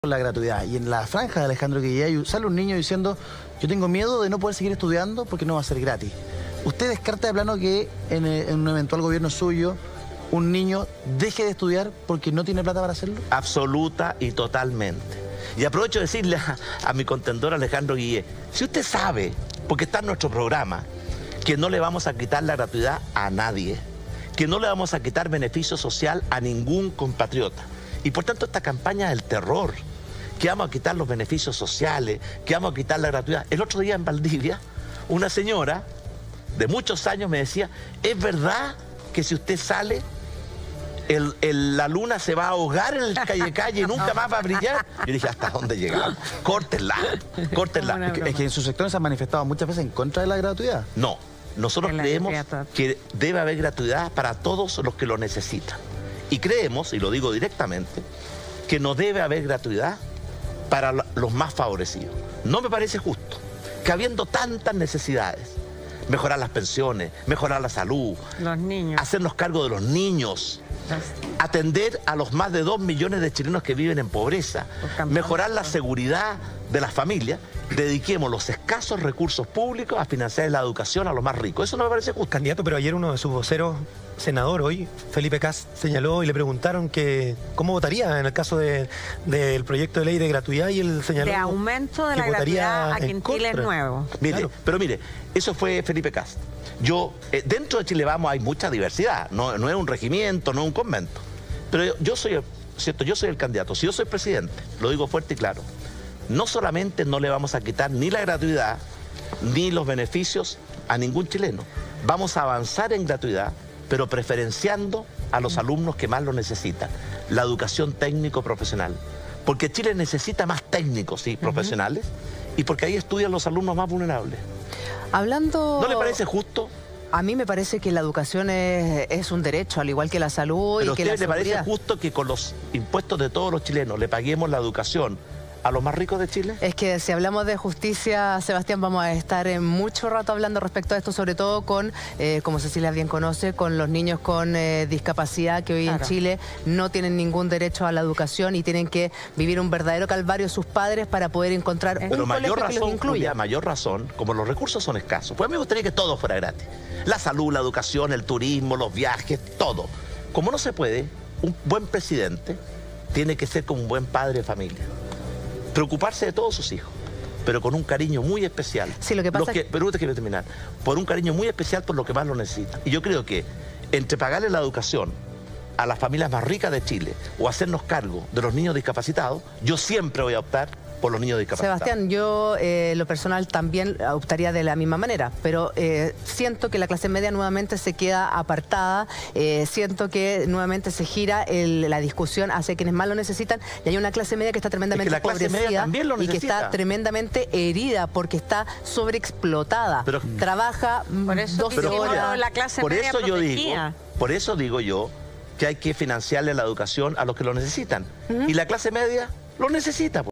La gratuidad. Y en la franja de Alejandro Guillay sale un niño diciendo: yo tengo miedo de no poder seguir estudiando porque no va a ser gratis. ¿Usted descarta de plano que en un eventual gobierno suyo un niño deje de estudiar porque no tiene plata para hacerlo? Absoluta y totalmente. Y aprovecho de decirle a mi contendor Alejandro Guillay, si usted sabe, porque está en nuestro programa, que no le vamos a quitar la gratuidad a nadie, que no le vamos a quitar beneficio social a ningún compatriota, y por tanto esta campaña del terror, que vamos a quitar los beneficios sociales, que vamos a quitar la gratuidad. El otro día en Valdivia, una señora de muchos años me decía: ¿es verdad que si usted sale, la luna se va a ahogar en el calle y nunca más va a brillar? Yo dije: ¿hasta dónde llegamos? Córtenla, córtenla. Es que en sus sectores se han manifestado muchas veces en contra de la gratuidad. No, nosotros creemos que debe haber gratuidad para todos los que lo necesitan. Y creemos, y lo digo directamente, que no debe haber gratuidad para los más favorecidos. No me parece justo que, habiendo tantas necesidades, mejorar las pensiones, mejorar la salud, los niños, hacernos cargo de los niños, atender a los más de 2 millones de chilenos que viven en pobreza, mejorar la seguridad de las familias, dediquemos los escasos recursos públicos a financiar la educación a los más ricos. Eso no me parece justo. Candidato, pero ayer uno de sus voceros, senador hoy, Felipe Kast, señaló y le preguntaron que cómo votaría en el caso del proyecto de ley de gratuidad, y él señaló de aumento de la gratuidad aquí en Chile Nuevo. Mire, claro. Pero mire, eso fue Felipe Kast. Dentro de Chile Vamos hay mucha diversidad, no es un regimiento, no es un convento. Pero yo soy el candidato. Si yo soy presidente, lo digo fuerte y claro, no solamente no le vamos a quitar ni la gratuidad ni los beneficios a ningún chileno. Vamos a avanzar en gratuidad, pero preferenciando a los alumnos que más lo necesitan. La educación técnico-profesional. Porque Chile necesita más técnicos y profesionales, y porque ahí estudian los alumnos más vulnerables. Hablando... ¿No le parece justo? A mí me parece que la educación es un derecho, al igual que la salud. ¿Pero y que a usted la le parece seguridad. justo que con los impuestos de todos los chilenos le paguemos la educación a los más ricos de Chile? Es que si hablamos de justicia, Sebastián, vamos a estar mucho rato hablando respecto a esto, sobre todo con, como Cecilia bien conoce, con los niños con discapacidad que hoy en Chile no tienen ningún derecho a la educación y tienen que vivir un verdadero calvario sus padres para poder encontrar un colegio que los incluya. Julia, mayor razón, como los recursos son escasos. Pues a mí me gustaría que todo fuera gratis. La salud, la educación, el turismo, los viajes, todo. Como no se puede, un buen presidente tiene que ser como un buen padre de familia. Preocuparse de todos sus hijos, pero con un cariño muy especial. Sí, lo que pasa pero te quiero terminar. Por un cariño muy especial por lo que más lo necesitan. Y yo creo que entre pagarle la educación a las familias más ricas de Chile o hacernos cargo de los niños discapacitados, yo siempre voy a optar por los niños discapacitados. Sebastián, yo lo personal también optaría de la misma manera, pero siento que la clase media nuevamente se queda apartada, siento que nuevamente se gira la discusión hacia quienes más lo necesitan, y hay una clase media que está tremendamente empobrecida y que está tremendamente herida porque está sobreexplotada. Pero, trabaja 12 horas. La clase media protegida. Por eso digo yo que hay que financiarle la educación a los que lo necesitan. Y la clase media lo necesita.